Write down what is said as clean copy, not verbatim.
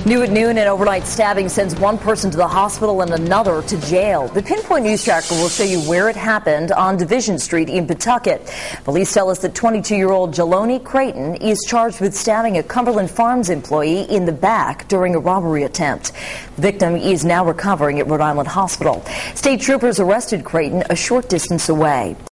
New at noon, an overnight stabbing sends one person to the hospital and another to jail. The Pinpoint News Tracker will show you where it happened on Division Street in Pawtucket. Police tell us that 22-year-old Jahlonie Creighton is charged with stabbing a Cumberland Farms employee in the back during a robbery attempt. The victim is now recovering at Rhode Island Hospital. State troopers arrested Creighton a short distance away.